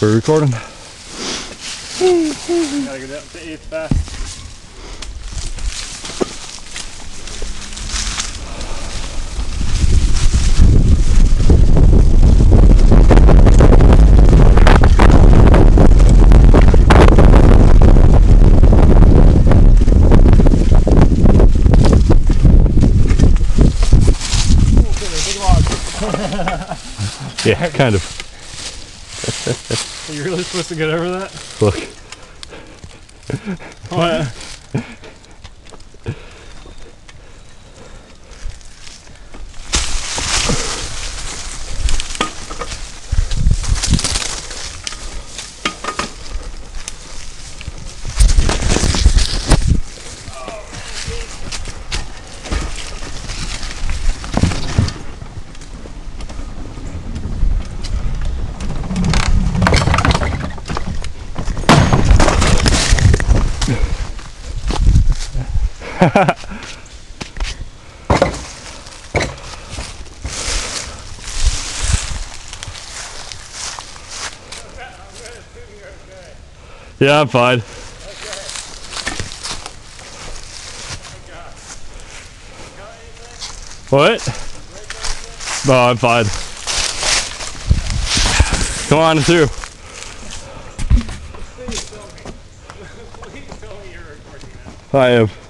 We're recording. Gotta go down to 8th fast. Yeah, kind of. Are you really supposed to get over that? Look. What? Yeah, I'm fine. Okay. What? No, I'm fine. Come on through. Please tell me. Please tell me you're recording now. I am.